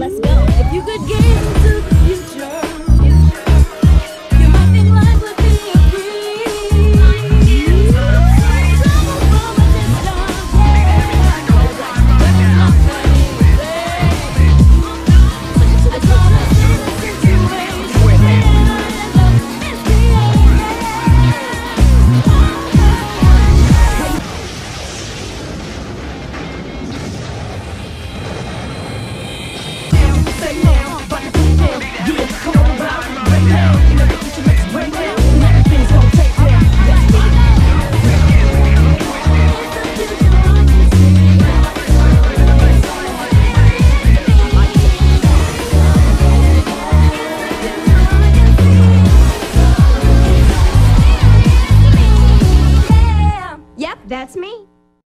let's go. If you could gaze into the future, you might think life would be a breeze. Travel from a distance, yeah. But it's not that easy. I try to see the situation when I end up misbehaving. Say now, but yeah, come on.